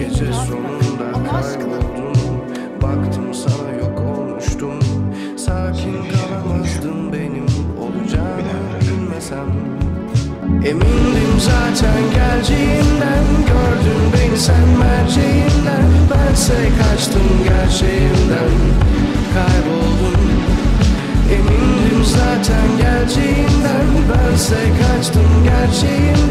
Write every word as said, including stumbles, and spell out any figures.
Gece sonunda kayboldun, baktım sana yok olmuştum. Sakin kalamazdın benim olacağını bilmesem. Emindim zaten geleceğinden, gördün beni sen merceğinden. Bense kaçtım gerçeğinden, kayboldum. Emindim zaten geleceğinden, bense kaçtım gerçeğinden.